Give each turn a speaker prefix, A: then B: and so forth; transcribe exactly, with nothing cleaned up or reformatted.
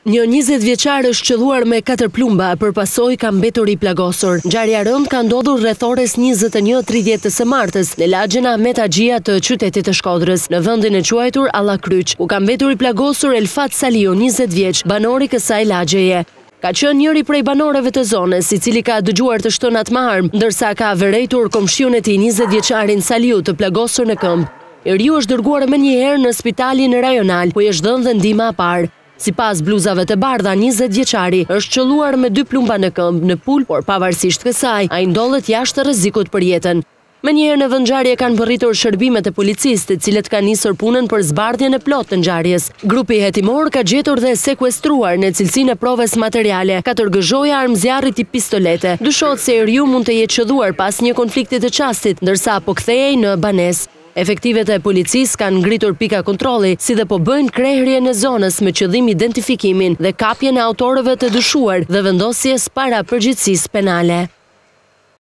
A: Një njëzet vjeçar është qelluar me katër plumba, përpasoj ka mbetur i plagosur. Ngjarja e rëndë ka ndodhur rreth orës njëzet e një e tridhjetë së martës në lagjën Ahmet Haxhia të qytetit të Shkodrës, në vendin e quajtur Alla Kryq, ku ka mbetur i plagosur Elfat Saliu, njëzet vjeç, banor i kësaj lagjeje. Ka qenë njëri prej banorëve të zonës, i cili ka dëgjuar të shtonat me armë, ndërsa ka vërejtur komshiun e tij njëzet vjeçarin Saliu të plagosur në këmbë. I riu është dërguar menjëherë në spitalin rajonal, ku i është dhënë dhe ndihma e parë. Sipas bluzave të bardha, njëzet vjeçari është qelluar me dy plumba në këmbë, në pul, por pavarësisht kësaj, ai ndodhet jashtë rrezikut për jetën. Menjëherë në vendngjarje kanë përrritur shërbimet e policisë, të cilët kanë nisur punën për zbardhjen e plotë të ngjarjes. Grupi hetimor ka gjetur dhe sekuestruar në cilësinë e provës materiale katër gëzhoja armë zjarri tip pistolete. Dyshohet se i riu mund të jetë qelluar pas një konflikti të çastit, ndërsa po kthehej në banesë. Efektivet e policisë kanë ngritur pika kontrolli, si dhe po bëjnë krehërje në zonës me qëllim identifikimin dhe kapjen e autorëve të dyshuar dhe vendosjes para përgjegjësisë penale.